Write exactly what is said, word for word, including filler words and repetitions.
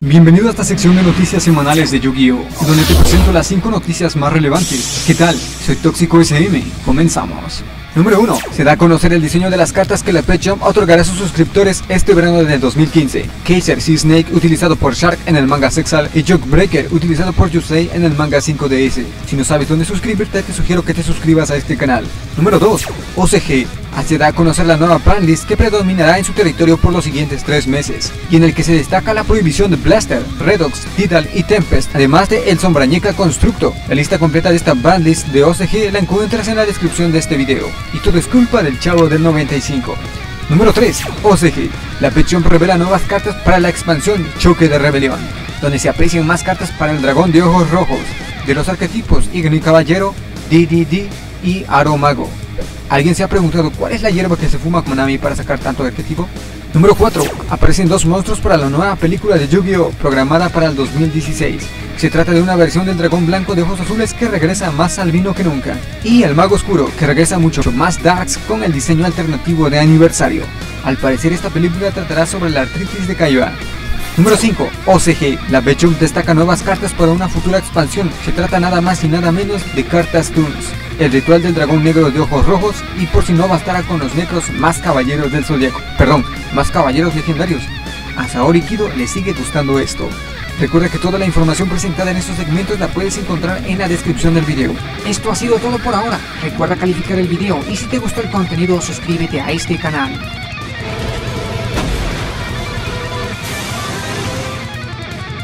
Bienvenido a esta sección de noticias semanales de Yu-Gi-Oh, donde te presento las cinco noticias más relevantes. ¿Qué tal? Soy Tóxico S M. Comenzamos. Número uno. Se da a conocer el diseño de las cartas que la Petjump otorgará a sus suscriptores este verano del dos mil quince. Kaiser Sea Snake utilizado por Shark en el manga Sexal y Jokebreaker utilizado por Yusei en el manga cinco D S. Si no sabes dónde suscribirte, te sugiero que te suscribas a este canal. Número dos. O C G. Se da a conocer la nueva banlist que predominará en su territorio por los siguientes tres meses, y en el que se destaca la prohibición de Blaster, Redox, Tidal y Tempest, además de El Sombrañeca Constructo. La lista completa de esta banlist de O C G la encuentras en la descripción de este video. Y todo es culpa del chavo del noventa y cinco. Número tres. O C G. La Petjump revela nuevas cartas para la expansión Choque de Rebelión, donde se aprecian más cartas para el dragón de ojos rojos, de los arquetipos Igni Caballero, D D D y Aro Mago. ¿Alguien se ha preguntado cuál es la hierba que se fuma Konami para sacar tanto arquetipo? Número cuatro. Aparecen dos monstruos para la nueva película de Yu-Gi-Oh! Programada para el dos mil dieciséis. Se trata de una versión del dragón blanco de ojos azules que regresa más albino que nunca, y el mago oscuro que regresa mucho más darks con el diseño alternativo de aniversario. Al parecer esta película tratará sobre la artritis de Kaiba. Número cinco. O C G. La Petjump destaca nuevas cartas para una futura expansión. Se trata nada más y nada menos de cartas Toons, el ritual del dragón negro de ojos rojos, y por si no bastara con los necros, más caballeros del zodiaco. Perdón, más caballeros legendarios. A Saori Kido le sigue gustando esto. Recuerda que toda la información presentada en estos segmentos la puedes encontrar en la descripción del video. Esto ha sido todo por ahora. Recuerda calificar el video y si te gustó el contenido suscríbete a este canal.